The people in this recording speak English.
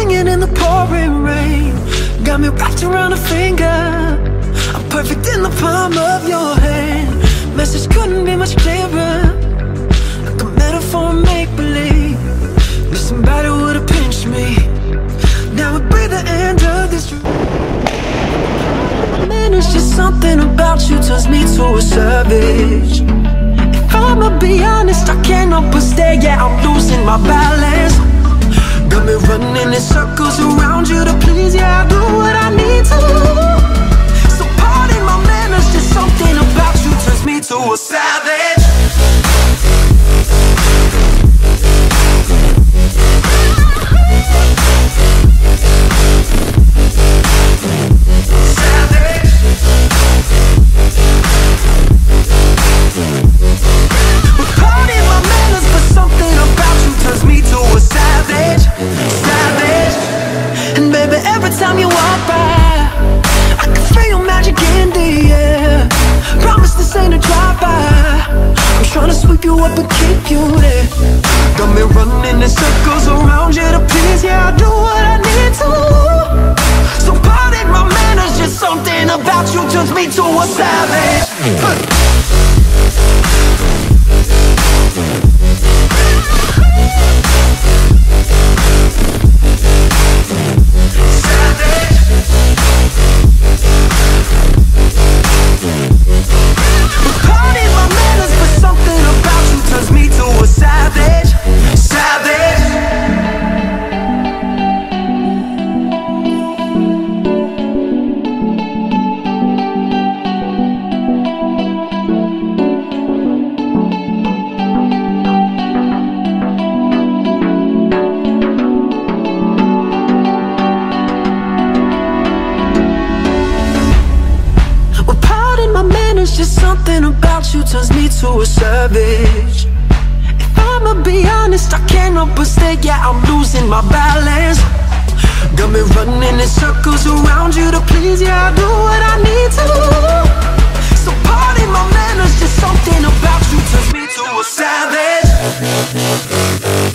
singing in the pouring rain. Got me wrapped around a finger. I'm perfect in the palm of your hand. Message couldn't be much clearer, like a metaphor, make-believe. If somebody would've pinched me, now we'd breathe the end of this. Man, it's just something about you turns me to a savage. If I'ma be honest, I can't help but stare. Yeah, I'm losing my balance. Got me running in circles around you to please. Yeah, I do what I need to. So pardon my manners, just something about you turns me to a savage. Time you walk by, I can feel your magic in the air. Promise this ain't a drive-by. I'm trying to sweep you up and keep you there. Got me running in circles around you to please. Yeah, I do what I need to. So pardon my manners, just something about you turns me to a savage. Just something about you turns me to a savage. If I'ma be honest, I can't help but stare. Yeah, I'm losing my balance. Got me running in circles around you to please. Yeah, I do what I need to. So pardon my manners, just something about you turns me to a savage.